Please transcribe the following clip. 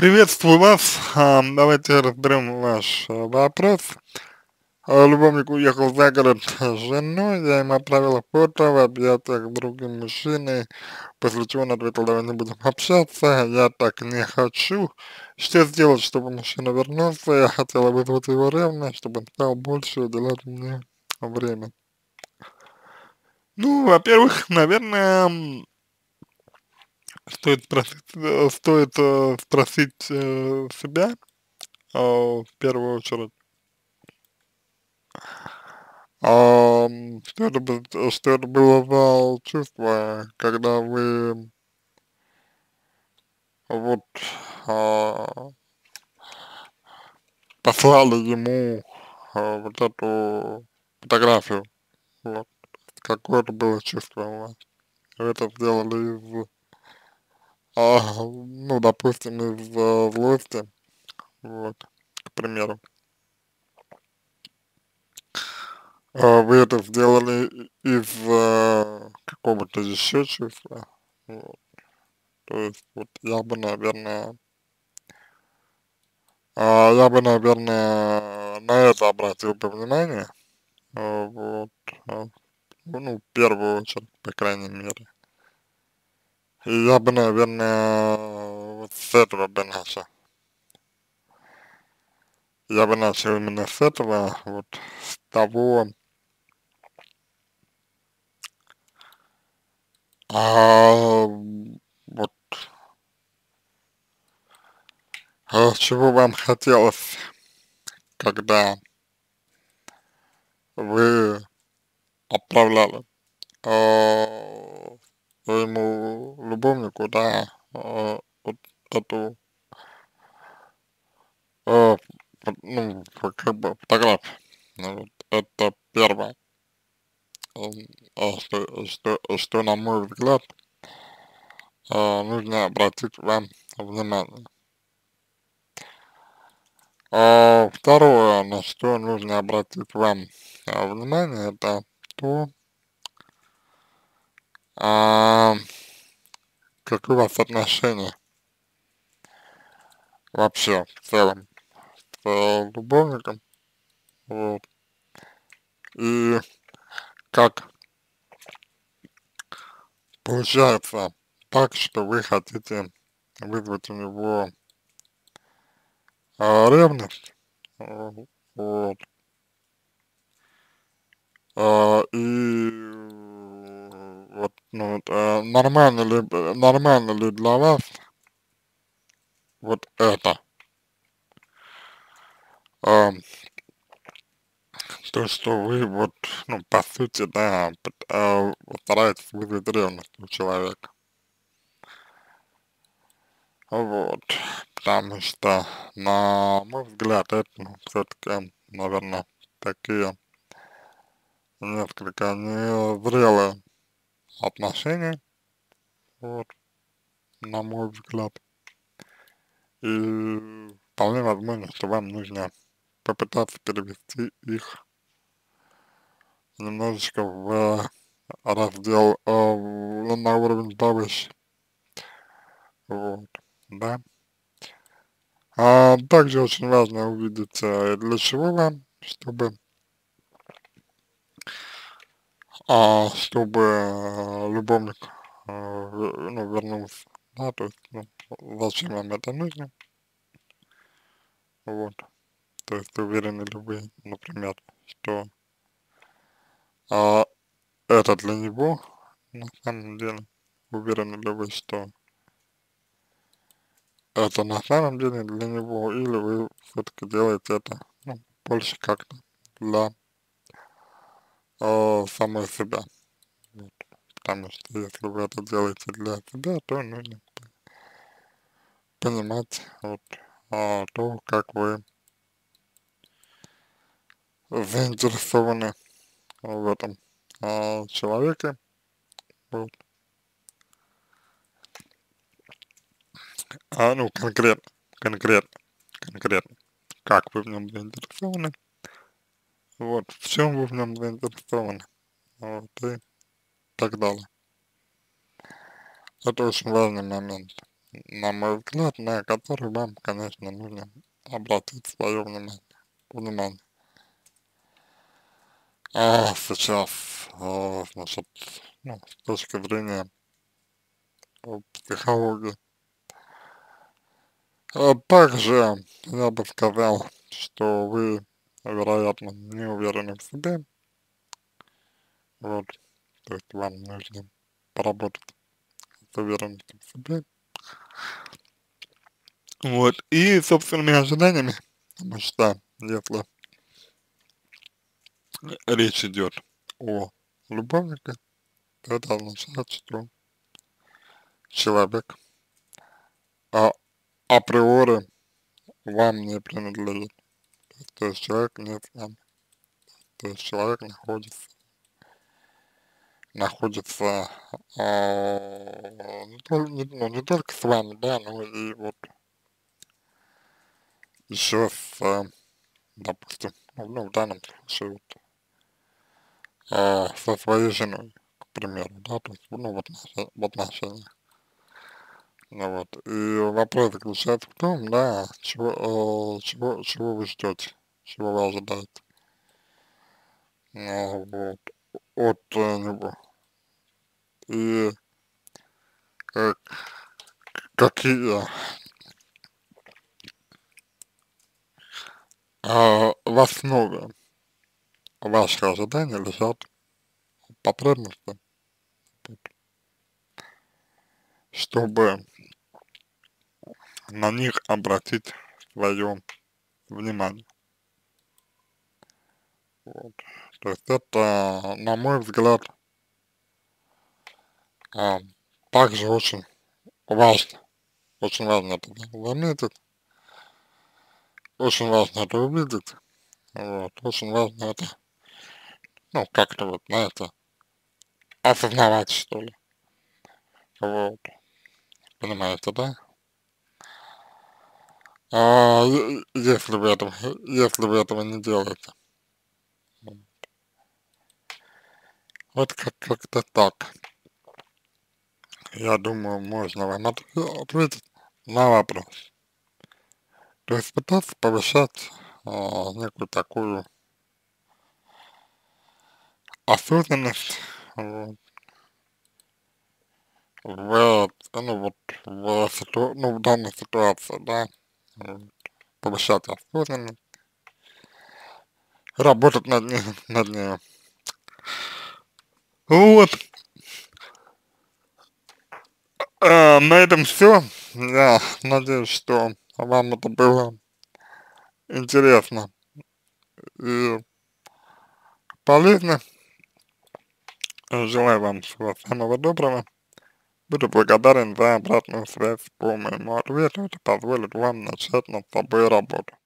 Приветствую вас. Давайте разберем ваш вопрос. Любовник уехал за город с женой, я ему отправила фото в объятиях с другим мужчиной, после чего он ответил, давай не будем общаться, я так не хочу. Что сделать, чтобы мужчина вернулся? Я хотела вызвать его ревность, чтобы он стал больше уделять мне время. Ну, во-первых, наверное, стоит спросить себя, в первую очередь, что это было за чувство, когда вы вот а, послали ему вот эту фотографию, вот, какое это было чувство у вас? Вы это сделали ну, допустим, из злости, вот, к примеру. Вы это сделали из какого-то еще чувства, вот. То есть, вот, я бы, наверное, на это обратил бы внимание, вот, а, ну, в первую очередь, по крайней мере. И я бы, наверное, вот с этого бы начал. Я бы начал именно с этого, вот, с того, вот, чего вам хотелось, когда вы отправляли своему любовнику, да, вот эту, э, ну, как бы фотографию. Ну, вот это первое, что, на мой взгляд, нужно обратить вам внимание. Второе, на что нужно обратить вам внимание, это то, а, какие у вас отношения вообще в целом с любовником, вот, и как получается так, что вы хотите вызвать у него ревность, э, вот, вот, ну, вот, нормально ли для вас вот это, а, то, что вы вот, ну, по сути, да, стараетесь вызвать ревность у человека, вот, потому что, на мой взгляд, это, ну, все-таки, наверное, такие несколько незрелые отношения, вот, на мой взгляд. И вполне возможно, что вам нужно попытаться перевести их немножечко в раздел, на уровень повыше, вот, да. Также очень важно увидеть, для чего вам, чтобы любовник, ну, вернулся, да, то есть, ну, зачем вам это нужно, вот. То есть уверены ли вы, например, что а, это для него на самом деле? Уверены ли вы, что это на самом деле для него, или вы все-таки делаете это, ну, больше как-то для самой себя? Вот. Потому что если вы это делаете для себя, то нужно понимать вот, то, как вы заинтересованы в этом человеке. Вот. Ну, конкретно, как вы в нем заинтересованы, вот, в чем вы в нем заинтересованы, вот, и так далее. Это очень важный момент, на мой взгляд, на который вам, конечно, нужно обратить свое внимание. Сейчас, значит, ну, с точки зрения психологии, также я бы сказал, что вы, вероятно, не уверены в себе, вот, то есть вам нужно поработать с уверенностью в себе, вот, и собственными ожиданиями, потому что если речь идет о любовнике, то это означает, что человек а, априори вам не принадлежит, то есть человек не с вами, то есть человек находится ну, не только с вами, да, но и вот еще с, допустим, ну, в данном случае, вот, со своей женой, к примеру, да, то есть, ну, в отношениях. Ну вот, и вопрос заключается в том, да, чего вы ждете, чего вы ожидаете, вот, от него. И э, какие в основе ваших ожиданий лежат потребности, чтобы на них обратить свое внимание. Вот. То есть это, на мой взгляд, а, также очень важно это заметить, очень важно это увидеть, вот, очень важно это, ну, как-то вот, знаете, осознавать, что ли, вот, понимаете, да? Если вы этого не делаете, вот как-то так, я думаю, можно вам ответить на вопрос. То есть пытаться повышать некую такую осознанность вот, ну, вот, ну, в данной ситуации, да, вот, повышать осознанность, работать над ней. Вот, на этом все. Я надеюсь, что вам это было интересно и полезно. Желаю вам всего самого доброго. Буду благодарен за обратную связь по моему ответу. Это позволит вам начать над собой работу.